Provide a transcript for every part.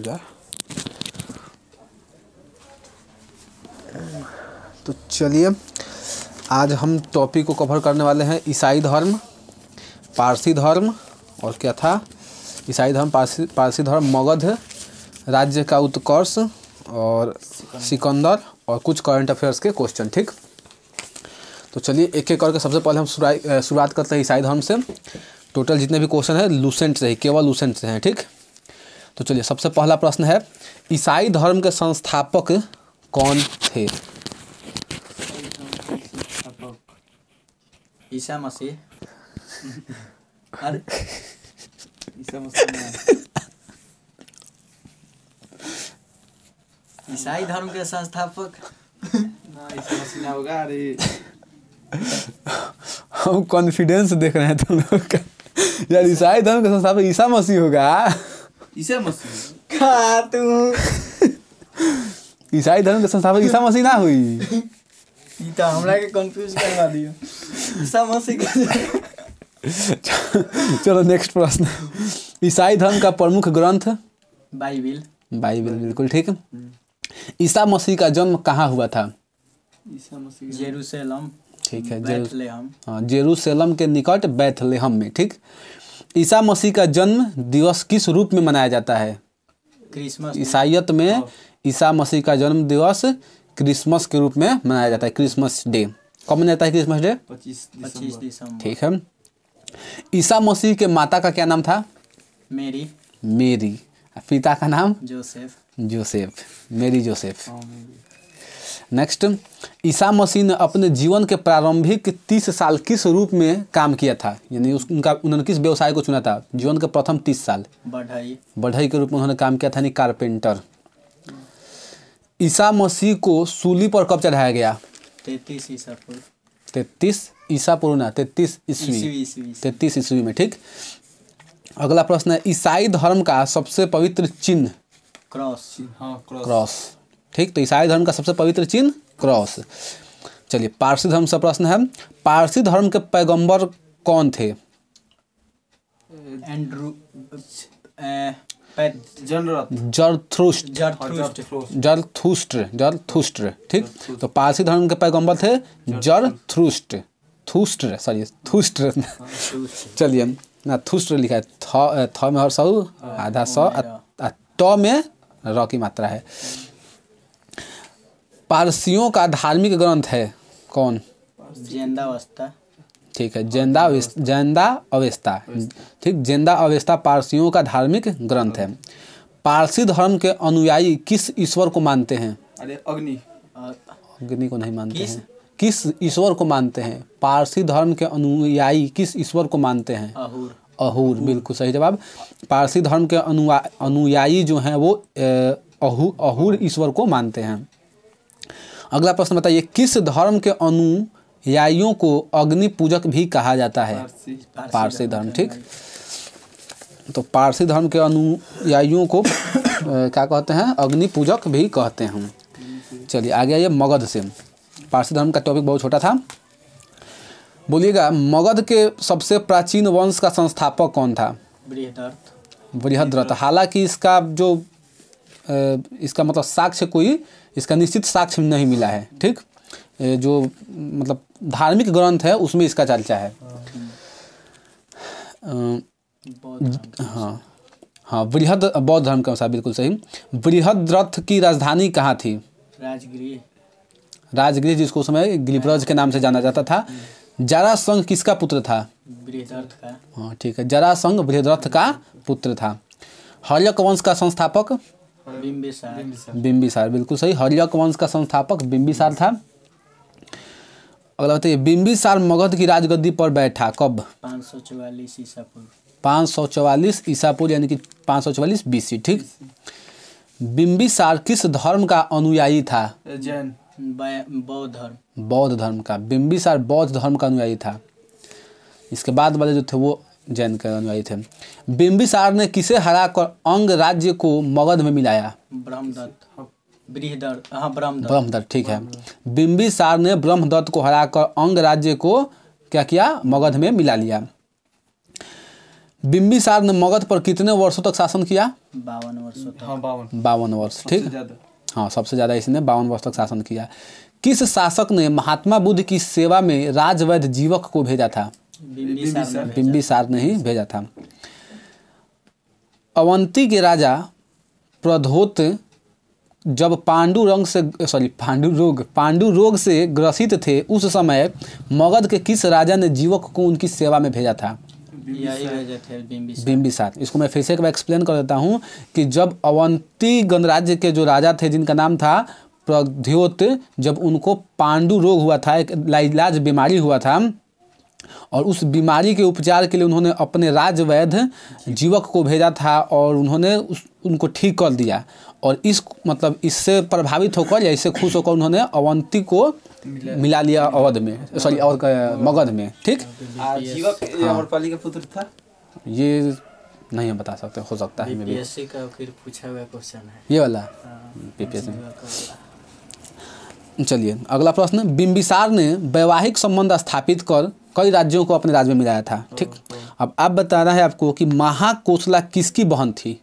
जा। तो चलिए आज हम टॉपिक को कवर करने वाले हैं ईसाई धर्म, पारसी धर्म और क्या था, ईसाई धर्म, पारसी धर्म, मगध राज्य का उत्कर्ष और सिकंदर और कुछ करंट अफेयर्स के क्वेश्चन। ठीक, तो चलिए एक एक करके सबसे पहले हम शुरुआत करते हैं ईसाई धर्म से। टोटल जितने भी क्वेश्चन है लूसेंट से ही, केवल लूसेंट से हैं। ठीक, तो चलिए सबसे पहला प्रश्न है, ईसाई धर्म के संस्थापक कौन थे? ईसा मसीह। अरे ईसा मसीह ईसाई धर्म के संस्थापक ना, ईसा मसीह ना होगा। अरे हम कॉन्फिडेंस देख रहे हैं तुम लोग का यार। ईसाई धर्म का संस्थापक ईसा मसीह होगा? ईसा मसीह खा तू। ईसाई धर्म का संस्थापक ईसा मसीह ना हुई? ई तो हमरा के कंफ्यूज करवा दियो। ईसा मसीह के चलो नेक्स्ट प्रश्न, ईसाई धर्म का प्रमुख ग्रंथ? बाइबिल। बाइबिल, बिल्कुल ठीक। ईसा मसीह का जन्म कहाँ हुआ था? ईसा मसीह जेरूशलेम। ठीक है, बैथलेहम। हाँ, जेरूशलेम के निकट बैथलेहम में। ठीक, ईसा मसीह का जन्म दिवस किस रूप में मनाया जाता है? क्रिसमस। ईसाईयत में ईसा मसीह का जन्म दिवस क्रिसमस के रूप में मनाया जाता है, क्रिसमस डे। कब मनाया जाता है क्रिसमस डे? 25 दिसंबर। ठीक है। ईसा मसीह के माता का क्या नाम था? मेरी। मेरी। पिता का नाम? Joseph. Joseph, Mary Joseph. Next, ईसा मसीह ने अपने जीवन के प्रारंभिक 30 साल किस रूप में काम किया था? यानी उन्होंने किस व्यवसाय को चुना था? जीवन के प्रथम 30 साल बढ़ई के रूप में उन्होंने काम किया था, यानी कारपेंटर। ईसा मसीह को सूली पर कब चढ़ाया गया? 33 ईसा पूर्व। 33 ईसा पूर्व ना, 33 ईस्वी। 33 ईस्वी में। ठीक, अगला प्रश्न है, ईसाई धर्म का सबसे पवित्र चिन्ह? क्रॉस। हाँ, क्रॉस। ठीक, तो ईसाई धर्म का सबसे पवित्र चिन्ह क्रॉस। चलिए पारसी धर्म से प्रश्न है, पारसी धर्म के पैगंबर कौन थे? Andrew Zarathustra. ठीक, तो पारसी धर्म के पैगंबर थे थुस्ट्र। चलिए ना, थुस्ट्र लिखा है, थ में हर सौ आधा सौ, त में र की मात्रा है। पारसियों का धार्मिक ग्रंथ है कौन? जेंदा अवस्था। ठीक है, जेंदा अवेस्ता। ठीक, जेंदा अवेस्ता पारसियों का धार्मिक ग्रंथ है। पारसी धर्म के अनुयायी किस ईश्वर को मानते हैं? अरे अग्नि को नहीं मानते हैं। किस ईश्वर को मानते हैं? पारसी धर्म के अनुयायी किस ईश्वर को मानते हैं? अहूर, बिल्कुल सही जवाब। पारसी धर्म के अनुयायी जो हैं वो अहूर ईश्वर को मानते हैं। अगला प्रश्न बताइए, किस धर्म के अनुयायियों को अग्नि पूजक भी कहा जाता है? पारसी धर्म। ठीक, तो पारसी धर्म के अनुयायियों को क्या कहते हैं? अग्नि पूजक भी कहते हैं। चलिए आगे आइए मगध से। पारसी धर्म का टॉपिक बहुत छोटा था। बोलिएगा, मगध के सबसे प्राचीन वंश का संस्थापक कौन था? बृहद्रथ। हालांकि इसका जो इसका मतलब साक्ष्य कोई इसका निश्चित साक्ष्य नहीं मिला है। ठीक, जो मतलब धार्मिक ग्रंथ है उसमें इसका चर्चा है। हाँ, बृहद बौद्ध धर्म के अनुसार, बिल्कुल सही। बृहद्रथ की राजधानी कहाँ थी? राजगृह, जिसको उस समय गिरिब्रज के नाम से जाना जाता था। जरासंध किसका पुत्र था? बृहद्रथ का। हाँ ठीक है, जरासंध बृहद्रथ का पुत्र था। हर्यक वंश का संस्थापक? बिंबिसार, बिल्कुल सही। हर्यक वंश का संस्थापक बिंबिसार था। अगला बताइए, बिंबिसार मगध की राजगद्दी पर बैठा कब? 544 ईसा पूर्व। 544 ईसा पूर्व, यानी कि 544 BC। ठीक, बिंबिसार किस धर्म का अनुयायी था? जैन। बौद्ध धर्म का। बिंबिसार बौद्ध धर्म का अनुयायी था। इसके बाद वाले जो थे वो जैन के अनुयायी थे। बिंबिसार ने किसे हराकर अंग राज्य को मगध में मिलाया? ब्रह्मदत्त। ठीक है, बिंबिसार ने ब्रह्मदत्त को हराकर अंग राज्य को क्या किया? मगध में मिला लिया। बिंबिसार ने मगध पर कितने वर्षों तक शासन किया? 52 वर्षों तक। हाँ 52 52 वर्ष। ठीक, ज्यादा। हाँ सबसे ज़्यादा इसने 52 वर्ष तक शासन किया। किस शासक ने महात्मा बुद्ध की सेवा में राजवैद्य जीवक को भेजा था? बिंबिसार ने ही भेजा था। अवंती के राजा प्रद्योत जब पांडु रोग से ग्रसित थे उस समय मगध के किस राजा ने जीवक को उनकी सेवा में भेजा था? यही भेजे थे बिंबिसार। इसको मैं फिर से एक बार एक्सप्लेन कर देता हूँ कि जब अवंती गणराज्य के जो राजा थे जिनका नाम था प्रद्योत, जब उनको पांडु रोग हुआ था, एक लाइलाज बीमारी हुआ था, और उस बीमारी के उपचार के लिए उन्होंने अपने राजवैद्य जीवक को भेजा था और उन्होंने उनको ठीक कर दिया। और इससे प्रभावित होकर या इससे खुश होकर उन्होंने अवंती को मिला लिया अवध में, मगध में। ठीक, जीवक अमरपाली का पुत्र था। ये नहीं हम बता सकते, हो सकता है बीपीएससी का फिर पूछा हुआ क्वेश्चन है ये वाला बीपीएससी। चलिए अगला प्रश्न। बिंबिसार ने वैवाहिक संबंध स्थापित कर कई राज्यों को अपने राज्य में मिलाया था। ठीक, अब आप बताना है आपको कि महाकोसला किसकी बहन थी?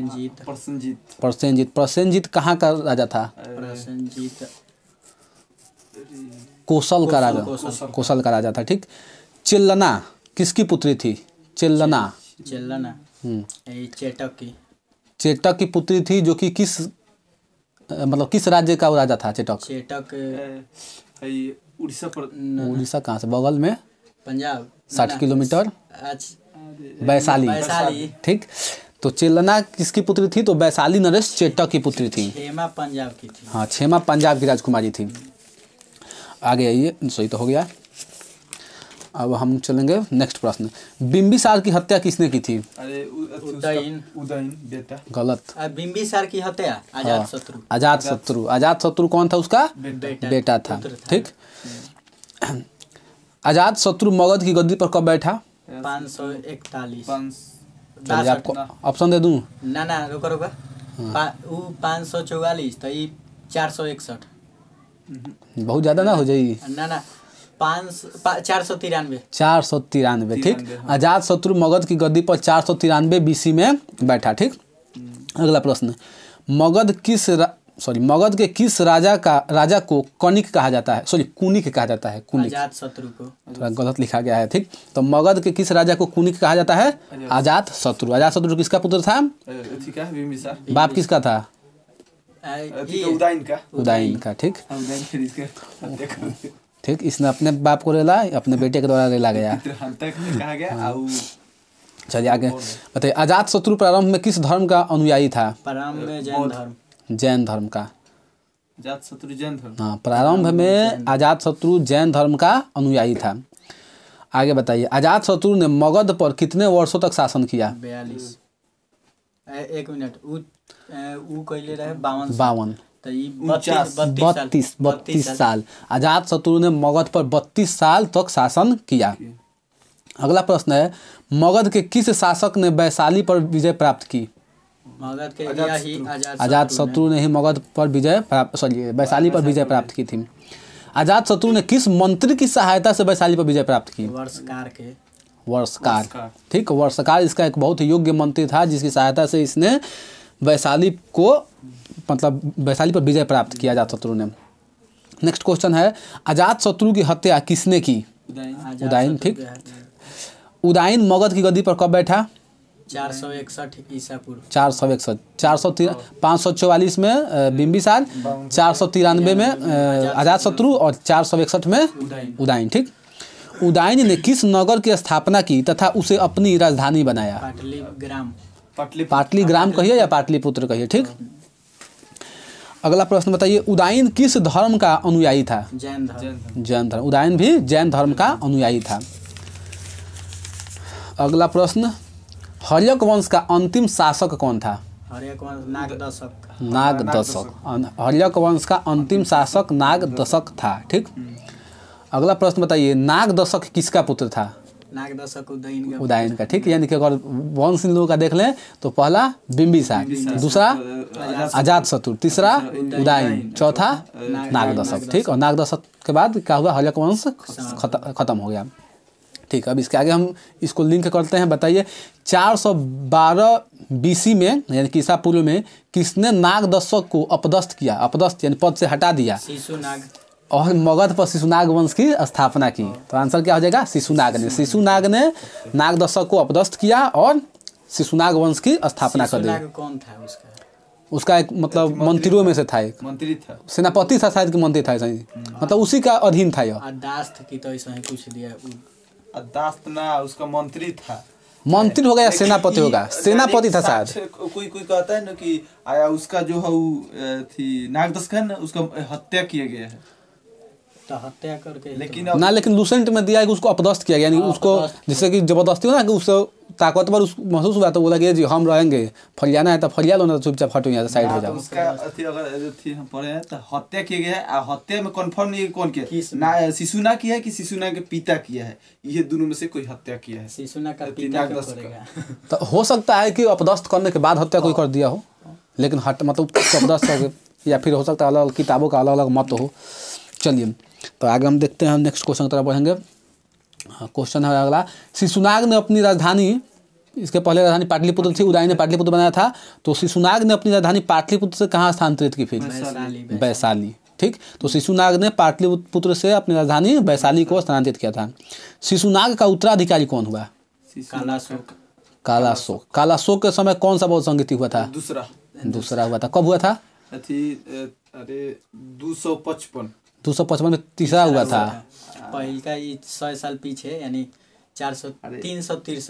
प्रसेनजीत कहाँ का राजा था? कौशल का राजा था। ठीक, चिल्लना किसकी पुत्री थी? चेतक की पुत्री थी, जो कि किस राज्य का वो राजा था? चेतक उड़ीसा कहाँ से? बगल में पंजाब 60 किलोमीटर वैशाली। ठीक, तो चेलना किसकी पुत्री थी? तो वैशाली नरेश चेतक की पुत्री थी। क्षेमा पंजाब की थी। हाँ, क्षेमा पंजाब की राजकुमारी थी। आगे आइए, सही तो हो गया। अब हम चलेंगे नेक्स्ट प्रश्न। बिंबिसार की हत्या किसने की थी? उदयन बेटा। गलत। बिंबिसार की हत्या अजातशत्रु कौन था? उसका बेटा था। ठीक, अजातशत्रु मगध की गद्दी पर कब बैठा? 541। चलिए आपको ऑप्शन दे दूं? ना रुको 544 तो ये 461। बहुत ज्यादा ना हो जाएगी? ना 493। 493। ठीक, अजातशत्रु मगध की गद्दी पर 493 BC में बैठा। ठीक, अगला प्रश्न। मगध के किस राजा को कनिक कहा जाता है? कुनिक कहा जाता है। कुनिक अजातशत्रु को थोड़ा गलत लिखा गया है। ठीक, तो मगध के किस राजा को कुनिक कहा जाता है? अजातशत्रु। अजातशत्रु किसका पुत्र था? बाप किसका था? उदयन का। ठीक, ठीक, इसने अपने बाप को रेला, अपने बेटे के द्वारा रेला गया। चलिए आगे बताइए। अजातशत्रु प्रारंभ में किस धर्म का अनुयायी था? प्रारंभ में जैन धर्म का। अजातशत्रु जैन धर्म। हाँ, प्रारंभ में अजातशत्रु जैन धर्म का अनुयायी था। आगे बताइए। अजातशत्रु ने मगध पर कितने वर्षों तक शासन किया? 42। 1 मिनट, ऊ कहले रहे 52 तो ये 32 साल। अजातशत्रु ने मगध पर 32 साल तक शासन किया। अगला प्रश्न है। मगध के किस शासक ने वैशाली पर विजय प्राप्त की? मगध के अजातशत्रु ने ही मगध पर वैशाली पर विजय प्राप्त की थी। अजातशत्रु ने किस मंत्री की सहायता से वैशाली पर विजय प्राप्त की? वर्षकार। ठीक, वर्षकार इसका एक बहुत योग्य मंत्री था, जिसकी सहायता से इसने वैशाली पर विजय प्राप्त किया अजातशत्रु ने। नेक्स्ट क्वेश्चन है। अजातशत्रु की हत्या किसने की? उदयन। ठीक, उदयन मगध की गद्दी पर कब बैठा? 461 ईसा पूर्व। 544 में बिंबिसार, 493 में अजातशत्रु और 461 में उदयन। ठीक, उदयन ने किस नगर की स्थापना की तथा उसे अपनी राजधानी बनाया? पाटलीग्राम कहिए या पाटलिपुत्र कहिए। ठीक, अगला प्रश्न बताइए। उदयन किस धर्म का अनुयायी था? जैन धर्म। उदयन भी जैन धर्म का अनुयायी था। अगला प्रश्न। हर्यक वंश का अंतिम शासक कौन था? नागदशक। हर्यक वंश का अंतिम शासक नागदशक था। ठीक, अगला प्रश्न बताइए। नागदशक किसका पुत्र था? नागदशक उदयन का। ठीक, यानी कि अगर वंश इन लोगों का देख लें तो पहला बिंबिसार, दूसरा अजातशत्रु, तीसरा उदयन, चौथा नागदशक। ठीक, और नागदशक के बाद क्या हुआ? हर्यक वंश खत्म हो गया। ठीक है, अब इसके आगे हम इसको लिंक करते हैं। बताइए 412 BC में यानी कि ईसा पूर्व में किसने नागदशक को अपदस्थ किया? अपदस्थ यानी पद से हटा दिया शिशुनाग और मगध पर शिशुनाग वंश की स्थापना की। तो आंसर क्या हो जाएगा? शिशुनाग ने। शिशुनाग ने नागदशक को अपदस्थ किया और शिशुनाग वंश की स्थापना कर दी। शिशुनाग कौन था उसका? उसका एक मतलब मंत्रियों में से था, एक मंत्री था, सेनापति था शायद कि मंत्री था, सही मतलब उसी का अधीन था यह। दास्त की तो ऐसा ही कुछ दिया। दास्त ना, उसका मंत्री था। मंत्री होगा या लेकिन सेनापति होगा? सेनापति था शायद। कोई कोई कहता है ना कि आया उसका जो है वो थी नागदशक है ना, उसका हत्या किया गया है। तो हत्या करके लेकिन लेकिन लूसेंट में दिया है कि उसको अपदस्थ किया गया, यानी उसको जैसे कि जबरदस्ती हो ना कि उससे ताकतवर महसूस हुआ तो बोला कि जी हम रहेंगे, फरियाना है तो फरिया लो, ना तो चुपचाप हटो यहाँ से, साइड हो जाओ। उसका अगर थी हम पढ़े हैं तो हत्या किया गया है। हत्या में कंफर्म नहीं है कौन किया, ना शिशुना किया है कि शिशुना के पिता किया है, ये दोनों में से कोई हत्या किया है। शिशुना का पिता क्यों करेगा? तो हो सकता है कि अपदस्थ करने के बाद हत्या कोई कर दिया हो, लेकिन मतलब अपदस्थ करके, या फिर हो सकता है अलग अलग किताबों का अलग अलग मत हो। चलिए तो आगे हम देखते हैं, नेक्स्ट क्वेश्चन की तरफ बढ़ेंगे। क्वेश्चन है अगला, शिशुनाग ने अपनी राजधानी, इसके पहले राजधानी पाटलिपुत्र थी, उदय ने पाटलिपुत्र बनाया था, तो शिशुनाग ने अपनी राजधानी पाटलिपुत्र से कहाँ स्थानांतरित की? फिर वैशाली। ठीक, तो शिशुनाग ने पाटलिपुत्र से अपनी राजधानी वैशाली को स्थानांतरित किया था। शिशुनाग का उत्तराधिकारी कौन हुआ? कालाशोक। कालाशोक के समय कौन सा बौद्ध संगीति हुआ था? दूसरा हुआ था। कब हुआ था? अरे 255 में तीसरा हुआ था। पहले का 100 साल पीछे यानी 363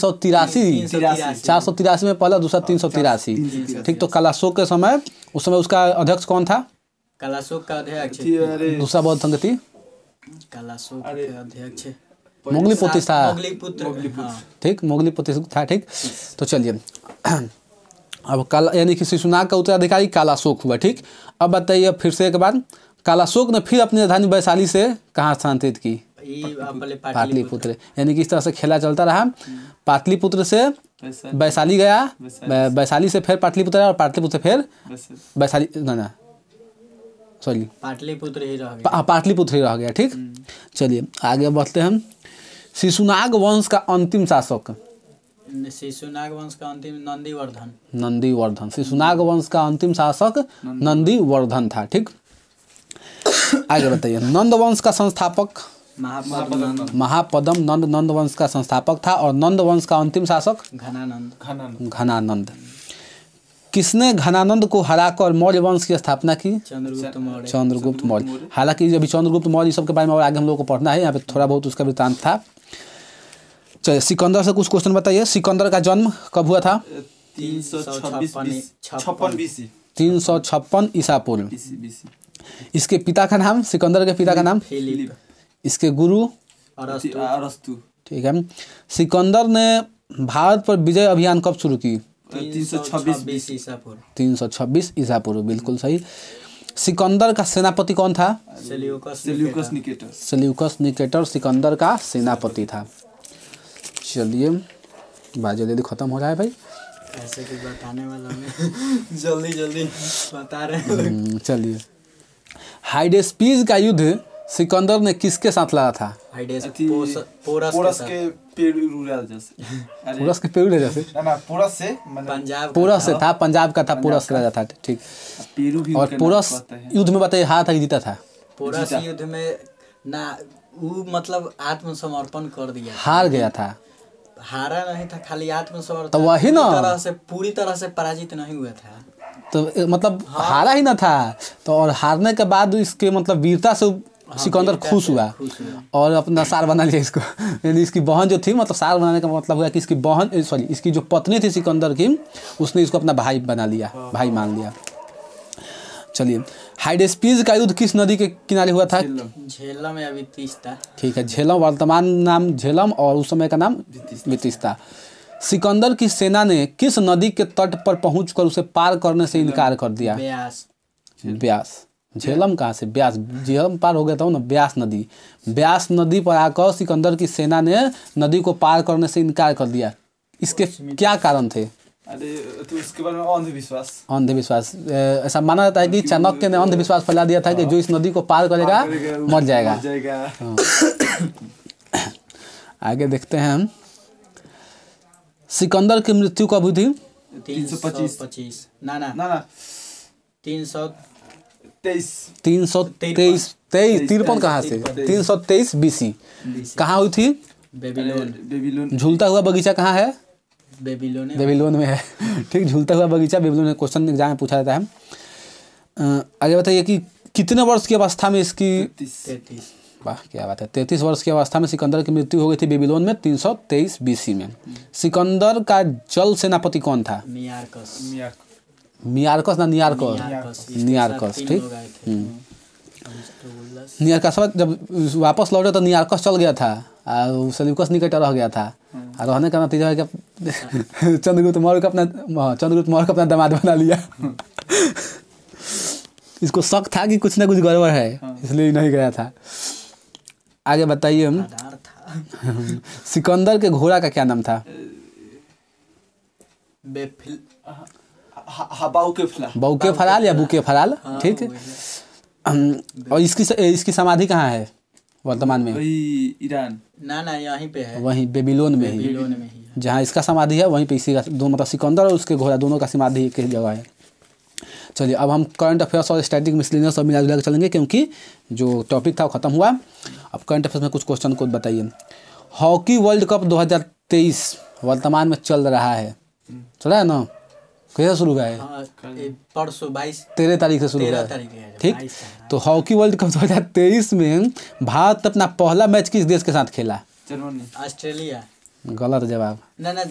483 में पहला, दूसरा 383। ठीक, तो कालाशोक के समय, उस समय उसका अध्यक्ष कौन था? कालाशोक का अध्यक्ष दूसरा बौद्ध संगति कालाशोक के अध्यक्ष मोगलीपुत्र था। ठीक, मोगलीपुत्र था। ठीक, तो चलिए अब यानी कि शिशुनाग का उत्तराधिकारी कालाशोक हुआ। ठीक, अब बताइए फिर से एक बार, कालाशोक ने फिर अपनी राजधानी वैशाली से कहाँ स्थानांतरित की? पाटलिपुत्र। यानी कि इस तरह से खेला चलता रहा। पाटलिपुत्र से वैशाली गया, वैशाली से फिर पाटलिपुत्र आया, और पाटलिपुत्र से फिर वैशाली, ना सॉरी पाटलिपुत्र ही रह गया। पाटलिपुत्र ही रह गया। ठीक, चलिए आगे बढ़ते हैं। शिशुनाग वंश का अंतिम शासक? शिशुनाग वंश का अंतिम नंदीवर्धन। शिशुनाग वंश का अंतिम शासक नंदीवर्धन था। ठीक, आगे बताइए। नंद वंश का संस्थापक? महापदम नंद नंद वंश का संस्थापक था, और नंद वंश का अंतिम शासक? घनानंद। किसने घनानंद को हराकर मौर्य वंश की स्थापना की? चंद्रगुप्त मौर्य। हालांकि अभी चंद्रगुप्त मौर्य सब के बारे में और आगे हम लोग को पढ़ना है, यहाँ पे थोड़ा बहुत उसका वृत्तांत था। चलिए सिकंदर से कुछ क्वेश्चन बताइए। सिकंदर का जन्म कब हुआ था? 356 ईसा पूर्व। इसके पिता का नाम, सिकंदर के पिता का नाम? फिलिप। इसके गुरु? अरस्तु। ठीक है। सिकंदर ने भारत पर विजय अभियान कब शुरू की? 326 ईसा पूर्व। बिल्कुल सही। सिकंदर का सेनापति कौन था? सेल्यूकस निकेटर सिकंदर का सेनापति था। चलिए बात जल्दी खत्म हो रहा है भाई, ऐसे कुछ बताने वाला मैं जल्दी बता रहे हैं। चलिए, हाइडेस्पीज का युद्ध सिकंदर ने किसके साथ लड़ा था? पोरस के पेड़ पोरस से था, पंजाब का था, पोरस का राजा था। ठीक, और पोरस युद्ध में बताइए हारा था कि जीता था? पोरस युद्ध में ना वो मतलब आत्मसमर्पण कर दिया, हार गया था। हारा नहीं था, खाली आत्मसमर्पण। तो वही ना, पूरी तरह से पराजित नहीं हुआ था, तो मतलब हारा ही ना था। तो और हारने के बाद इसके मतलब वीरता से सिकंदर खुश हुआ और अपना सार बना लिया इसको। यानी इसकी बहन जो थी, मतलब सार बनाने का मतलब हुआ कि इसकी बहन सॉरी इसकी जो पत्नी थी सिकंदर की, उसने इसको अपना भाई बना लिया, भाई मान लिया। चलिए, हाइडेस्पीज का युद्ध किस नदी के किनारे हुआ था? झेलम या वितिस्ता। ठीक है, झेलम वर्तमान नाम झेलम और उस समय का नाम वितिस्ता। सिकंदर की सेना ने किस नदी के तट पर पहुंचकर उसे पार करने से इनकार कर दिया? ब्यास। झेलम कहाँ से? ब्यास। झेलम पार हो गया था ना, ब्यास नदी। ब्यास नदी पर आकर सिकंदर की सेना ने नदी को पार करने से इनकार कर दिया। इसके क्या कारण थे? अरे तो उसके बारे में अंधविश्वास। ऐसा माना जाता है कि चाणक्य ने अंधविश्वास फैला दिया था कि जो इस नदी को पार करेगा मर जाएगा। आगे देखते हैं हम। सिकंदर की मृत्यु कब हुई थी? 325 ना ना ना 323 323 53 कहाँ से? 323 BC। कहाँ हुई थी? बेबीलोन। झूलता हुआ बगीचा कहाँ है? बेबीलोन में है। ठीक, झूलता हुआ बगीचा बेबीलोन में क्वेश्चन एग्जाम में पूछा जाता है। आगे बताइए कि कितने वर्ष की अवस्था में इसकी? 33। वाह क्या बात है। 33 वर्ष की अवस्था में सिकंदर की मृत्यु हो गई थी बेबीलोन में 323 BC में। सिकंदर का जल सेनापति कौन था? नियारकस ना नियारकस। ठीक, नियारकस जब वापस लौटे तो नियारकस चल गया था और सेल्यूकस निकट रह गया था। और रहने का नतीजा है कि चंद्रगुप्त मौर्य को अपना दामाद बना लिया। इसको शक था कि कुछ ना कुछ गड़बड़ है, इसलिए नहीं गया था। आगे बताइए हम। सिकंदर के घोड़ा का क्या नाम था? बाउके फराल या बुके फराल। ठीक है। और इसकी समाधि कहाँ है वर्तमान में? ईरान ना यहीं पे है, वहीं बेबीलोन में ही जहाँ इसका समाधि है वहीं पे इसी का दोनों मतलब सिकंदर और उसके घोड़ा दोनों का समाधि एक ही जगह है। चलिए अब हम करंट अफेयर्स और स्टैटिक मिसलेनियस सब मिला जुला के चलेंगे क्योंकि जो टॉपिक था वो खत्म हुआ। अब करंट अफेयर्स में कुछ क्वेश्चन को बताइए। हॉकी वर्ल्ड कप 2023 वर्तमान में चल रहा है, चल रहा है ना? कैसे शुरू हुआ है? परसों 13 तारीख से शुरू हुआ है। ठीक, तो हॉकी वर्ल्ड कप 2023 में भारत अपना पहला मैच किस देश के साथ खेला? ऑस्ट्रेलिया। गलत जवाब। ना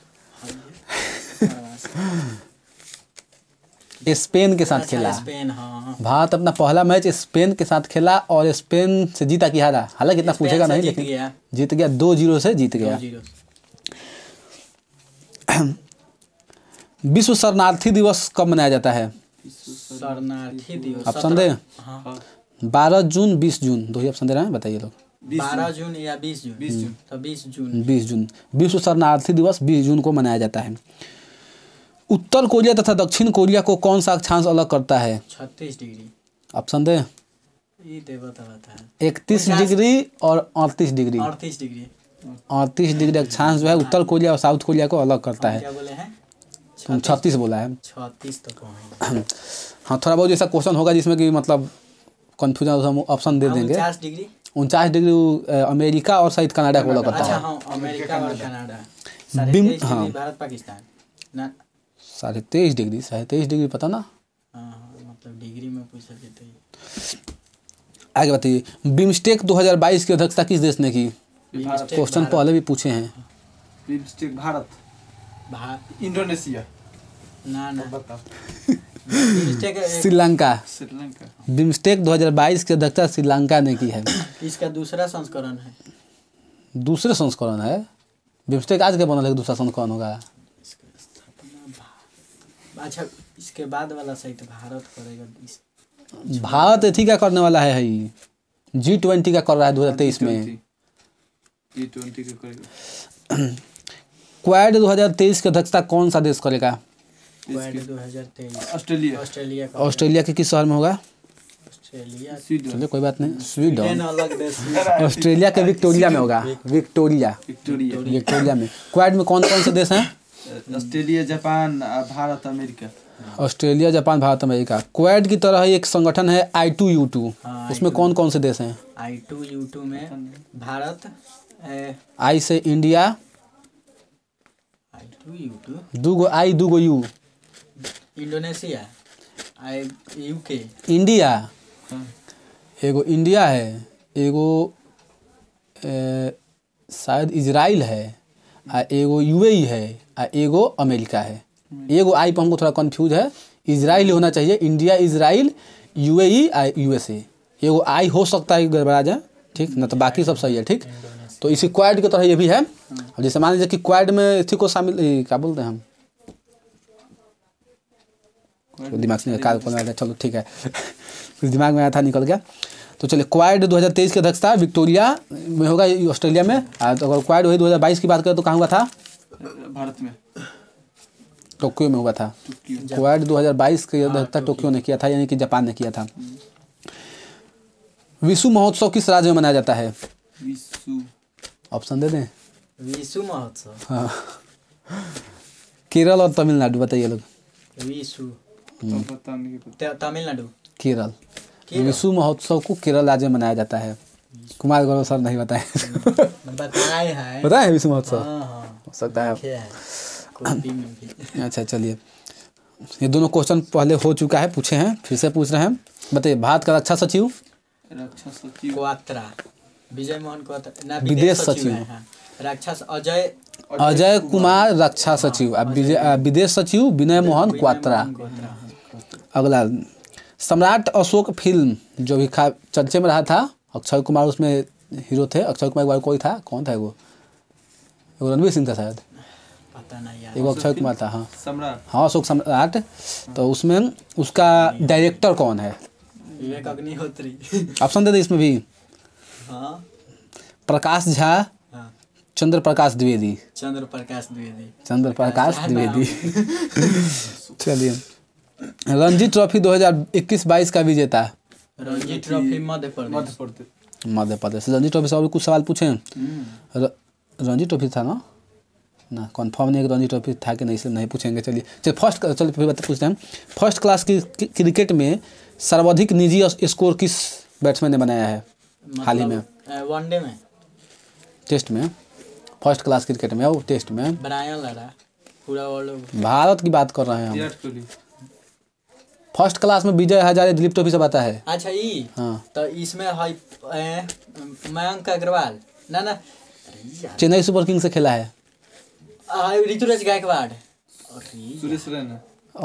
स्पेन के साथ खेला। स्पेन, हाँ। भारत अपना पहला मैच स्पेन के साथ खेला और स्पेन से जीता कि हारा? हालांकि इतना पूछेगा नहीं, लेकिन जीत गया 2-0 से जीत गया। विश्व शरणार्थी दिवस कब मनाया जाता है? शरणार्थी दिवस ऑप्शन दे। 12 जून 20 जून, दो ही ऑप्शन दे रहे हैं, बताइए लोग। 12 जून या 20 जून? तो 20 जून। 20 जून। विश्व शरणार्थी दिवस 20 जून को मनाया जाता है। उत्तर कोरिया तथा दक्षिण कोरिया को कौन सा अक्षांश अलग करता है? 36 डिग्री। ऑप्शन दे। 31 डिग्री और 38 डिग्री। 38 डिग्री अक्षांश जो है उत्तर कोरिया और साउथ कोरिया को अलग करता है। क्या बोले हैं? 36 बोला है। 36 तो हाँ, थोड़ा बहुत ऐसा क्वेश्चन होगा जिसमें कि मतलब कन्फ्यूजन, हम ऑप्शन दे देंगे। 49 डिग्री अमेरिका और शायद कनाडा को अलग करता है। अमेरिका और कनाडा। भारत पाकिस्तान ना 23.5 डिग्री पता ना? मतलब डिग्री में पूछ सकते हैं। आगे बताइए। बिम्स्टेक 2022 की अध्यक्षता किस देश ने की? क्वेश्चन पहले भी पूछे हैं। बिम्स्टेक भारत, इंडोनेशिया ना बताओ। श्रीलंका। बिम्स्टेक 2022 की अध्यक्षता श्रीलंका ने की है। इसका दूसरा संस्करण है। दूसरे संस्करण है? बिम्स्टेक आज के बनल है, दूसरा संस्करण होगा। अच्छा, इसके बाद वाला सही तो भारत करेगा। भारत एथी का करने वाला है G20 का कर रहा है 2023 में। G20 का करेगा। क्वाड 2023 की अध्यक्षता कौन सा देश करेगा? क्वाड 2023 ऑस्ट्रेलिया के किस शहर में होगा? ऑस्ट्रेलिया, कोई बात नहीं, स्वीडन अलग देश। ऑस्ट्रेलिया के विक्टोरिया में होगा। विक्टोरिया में। क्वाड में कौन कौन से देश हैं? Australia, Japan, Bharat, America. Australia, Japan, Bharat, America. Quad की तरह एक संगठन है I2U2। उसमें कौन कौन से देश हैं? I2U2 में भारत, आई से इंडिया, दूगो आई दूगो यू, इंडोनेशिया, यूके, इंडिया, एगो इंडिया है, एगो शायद इजराइल है, एगो UAE है, एगो अमेरिका है। एगो आई पर हमको थोड़ा कंफ्यूज है, इजराइल ही होना चाहिए। India, Israel, UAE, USA। एगो आई हो सकता है गड़बड़ा जाए, ठीक ना, तो बाकी सब सही है। ठीक, तो इसी क्वाड की तरह ये भी है। अब जैसे मान लीजिए कि क्वाड में इसी को शामिल, क्या बोलते हैं हम, दिमाग से निकाल कर आया, चलो ठीक है, कुछ दिमाग में आया था, निकल गया। तो चलिए, क्वाड 2023 की अध्यक्षता विक्टोरिया में होगा, ऑस्ट्रेलिया में। तो अगर क्वाड वही 2022 की बात करें तो कहाँ हुआ था? भारत में, टोक्यो में हुआ था। क्वाड 2022 की अध्यक्षता टोक्यो ने किया था, यानी कि जापान ने किया था। विश्व महोत्सव किस राज्य में मनाया जाता है? ऑप्शन दे दें? विशु महोत्सव। हाँ, केरल और तमिलनाडु बताइए लोग। विशु पता नहीं। तमिलनाडु। केरल। विशु महोत्सव को केरल राज्य में मनाया जाता है। कुमार गौरव सर नहीं बताए। बताए हैं। बताए हैं विशु महोत्सव? हाँ, हो सकता है। कॉपी में भी। अच्छा चलिए, ये दोनों क्वेश्चन पहले हो चुका है, पूछे हैं, फिर से पूछ रहे हैं। बताइए, भारत का रक्षा सचिव? रक्षा सचिव क्वात्रा, विजय मोहन क्वात्रा ना, विदेश सचिव। है, हाँ। रक्षा अजय अजय कुमार रक्षा सचिव। अब विदेश सचिव विनय मोहन क्वात्रा। अगला, सम्राट अशोक फिल्म जो भी चर्चे में रहा था, अक्षय कुमार उसमें हीरो थे। अक्षय कुमार के बाद कोई था, कौन था वो? रणवीर सिंह था शायद, पता नहीं यार। एक अक्षय कुमार था। हाँ सम्राट, हाँ अशोक सम्राट। तो उसमें उसका डायरेक्टर कौन है? विवेक अग्निहोत्री। ऑप्शन दे दे इसमें भी? हाँ प्रकाश झा, हाँ, चंद्र प्रकाश द्विवेदी। चंद्र प्रकाश द्विवेदी। चंद्र प्रकाश द्विवेदी। चलिए, रणजी ट्रॉफी 2021-22 का विजेता? रणजी ट्रॉफी मध्य प्रदेश। मध्य प्रदेश। रणजी ट्रॉफी से और भी कुछ सवाल पूछे? रणजी ट्रॉफी था ना कंफर्म नहीं है कि रणजी ट्रॉफी था कि नहीं, इसलिए नहीं पूछेंगे। चलिए चलिए फिर पूछते हैं। फर्स्ट क्लास की क्रिकेट में सर्वाधिक निजी स्कोर किस बैट्समैन ने बनाया है हाल ही में? वनडे में, टेस्ट में। फर्स्ट क्लास क्रिकेट में और टेस्ट में ब्रायन लारा, पूरा वर्ल्ड। भारत की बात कर रहे हैं हम। विराट कोहली। फर्स्ट क्लास में विजय हजारे दिलीप ट्रॉफी सब आता है। अच्छा ई हाँ, तो इसमें है मयंक अग्रवाल ना चेन्नई सुपर किंग्स से खेला है। ऋतुराज गायकवाड़, सुरेश रैना,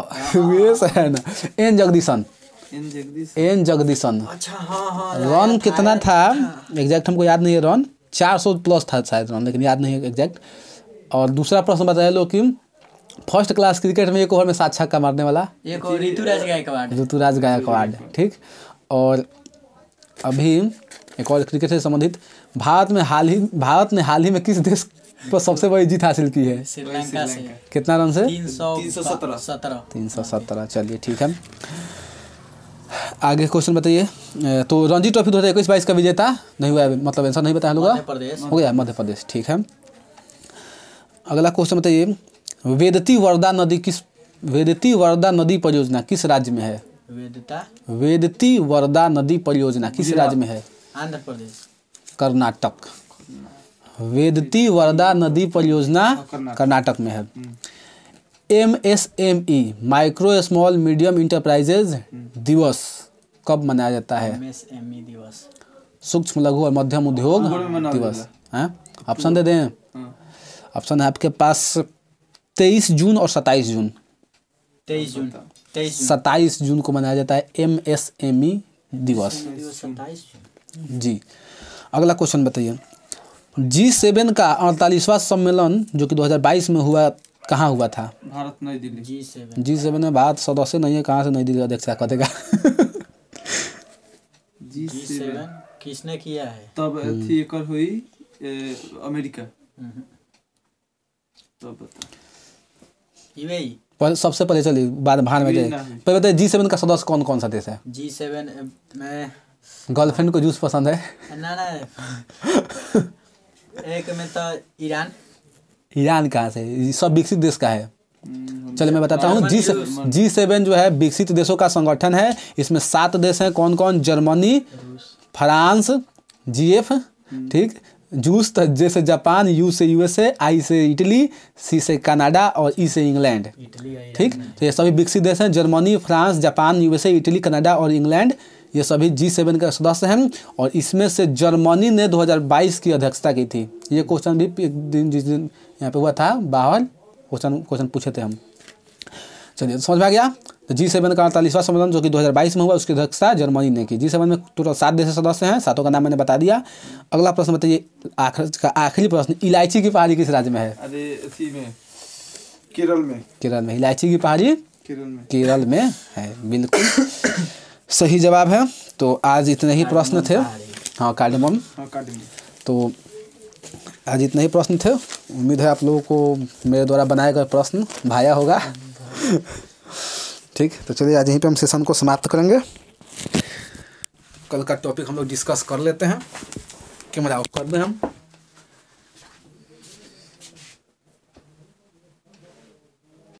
एन जगदीशन। एन जगदीशन। अच्छा हाँ हाँ, रन कितना था एग्जैक्ट हमको याद नहीं है। रन 400 प्लस था शायद रन, लेकिन याद नहीं है एग्जैक्ट। और दूसरा प्रश्न बताया लो कि फर्स्ट क्लास क्रिकेट में एक ओवर में 7 छक्का मारने वाला? एक और ऋतुराज गायकवाड़। ठीक। और अभी एक और क्रिकेट से संबंधित, भारत ने हाल ही में किस देश पर सबसे बड़ी जीत हासिल की है? श्रीलंका से। कितना रन से? 317। चलिए ठीक है, आगे क्वेश्चन बताइए। तो रणजी ट्रॉफी 2021-22 का विजेता नहीं हुआ है, मतलब आंसर नहीं बताया लोग? हो गया मध्य प्रदेश। ठीक है, अगला क्वेश्चन बताइए। वेदती वर्धा नदी परियोजना किस राज्य में है? वेदती वर्धा नदी परियोजना किस राज्य में है? आंध्र प्रदेश। कर्नाटक। वेदती वर्धा नदी परियोजना कर्नाटक में है। MSME micro small medium enterprises दिवस कब मनाया जाता है? MSME दिवस, सूक्ष्म लघु और मध्यम उद्योग दिवस। हैं, ऑप्शन दे दें? ऑप्शन है आपके पास 23 जून और 27 जून। 27 जून को मनाया जाता है MSME दिवस। जी, अगला क्वेश्चन बताइए। G7 का 48वां सम्मेलन जो कि 2022 में हुआ, कहाँ हुआ था? भारत, नई दिल्ली। G7 में भारत सदस्य नहीं है, कहाँ से नई दिल्ली अध्यक्षता करेगा? G7 किसने किया है? तब थी एकर हुई अमेरिका। तब बता सबसे पहले चलिए बाद भार में जाए। पहले बताइए G7 का सदस्य कौन कौन सा देश है? G7 में गर्लफ्रेंड को जूस पसंद है? ना एक में तो ईरान कहाँ से? सब विकसित देश का है। चलिए मैं बताता हूँ। G7 जो है विकसित देशों का संगठन है। इसमें 7 देश हैं। कौन कौन? जर्मनी, फ्रांस, GF, ठीक, जूस जैसे जापान, U से USA, I से इटली, C से कनाडा और E से इंग्लैंड। ठीक, तो ये सभी विकसित देश हैं। Germany, France, Japan, USA, Italy, Canada और इंग्लैंड, ये सभी G7 का सदस्य हैं। और इसमें से जर्मनी ने 2022 की अध्यक्षता की थी। ये क्वेश्चन भी एक दिन जिस दिन यहाँ पे हुआ था बाहर क्वेश्चन पूछे थे हम। चलिए समझ में आ गया। तो G7 का 48वां सम्मेलन जो कि 2022 में हुआ, उसकी अध्यक्षता जर्मनी ने की। G7 में टोटल 7 देश सदस्य हैं, 7 का नाम मैंने बता दिया। अगला प्रश्न बताइए, आखिरी प्रश्न, इलायची की पहाड़ी किस राज्य में है? केरल में। इलायची की पहाड़ी केरल में है, बिल्कुल सही जवाब है। तो आज इतने ही प्रश्न थे। हाँ, कार्डेमम। तो आज इतने ही प्रश्न थे। उम्मीद है आप लोगों को मेरे द्वारा बनाए गए प्रश्न भाया होगा। ठीक, तो चलिए आज यहीं पे हम सेशन को समाप्त करेंगे। कल का टॉपिक हम लोग डिस्कस कर लेते हैं। कैमरा ऑफ कर दें हम।